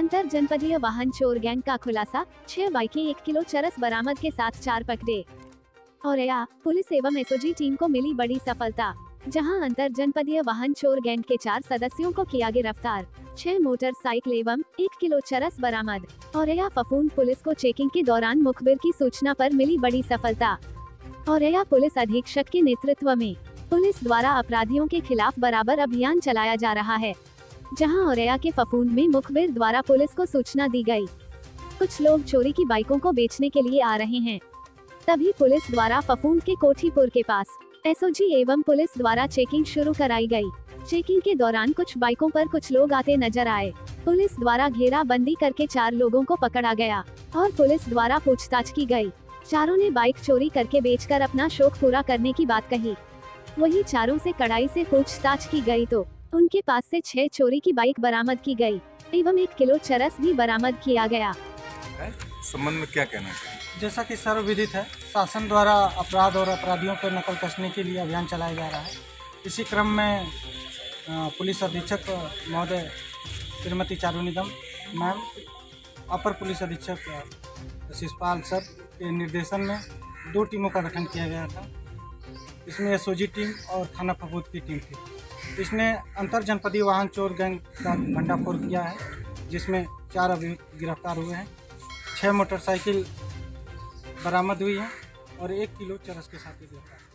अंतर जनपदीय वाहन चोर गैंग का खुलासा, 6 बाइकें 1 किलो चरस बरामद के साथ 4 पकड़े। औरैया, पुलिस एवं एसओजी टीम को मिली बड़ी सफलता, जहां अंतर जनपदीय वाहन चोर गैंग के 4 सदस्यों को किया गिरफ्तार, 6 मोटरसाइकिल एवं 1 किलो चरस बरामद। औरैया फफूंद पुलिस को चेकिंग के दौरान मुखबिर की सूचना पर मिली बड़ी सफलता। औरैया पुलिस अधीक्षक के नेतृत्व में पुलिस द्वारा अपराधियों के खिलाफ बराबर अभियान चलाया जा रहा है, जहां औरैया के फफूंद में मुखबिर द्वारा पुलिस को सूचना दी गई, कुछ लोग चोरी की बाइकों को बेचने के लिए आ रहे हैं। तभी पुलिस द्वारा फफूंद के कोठीपुर के पास एसओजी एवं पुलिस द्वारा चेकिंग शुरू कराई गई। चेकिंग के दौरान कुछ बाइकों पर कुछ लोग आते नजर आए। पुलिस द्वारा घेराबंदी करके 4 लोगों को पकड़ा गया और पुलिस द्वारा पूछताछ की गई। चारों ने बाइक चोरी करके बेचकर अपना शौक पूरा करने की बात कही। वहीं चारों से कड़ाई से पूछताछ की गई तो उनके पास से 6 चोरी की बाइक बरामद की गई एवं 1 किलो चरस भी बरामद किया गया। संबंध में क्या कहना चाहिए? जैसा कि सर्वविदित है, शासन द्वारा अपराध और अपराधियों को नकल कसने के लिए अभियान चलाया जा रहा है। इसी क्रम में पुलिस अधीक्षक महोदय श्रीमती चारुनिदम मैम, अपर पुलिस अधीक्षक शिषपाल सर के निर्देशन में 2 टीमों का गठन किया गया था। इसमें एसओजी टीम और थाना फफूंद की टीम थी। इसने अंतर जनपदीय वाहन चोर गैंग का भंडाफोड़ किया है, जिसमें 4 अभी गिरफ्तार हुए हैं, 6 मोटरसाइकिल बरामद हुई है और 1 किलो चरस के साथ गिरफ्तार।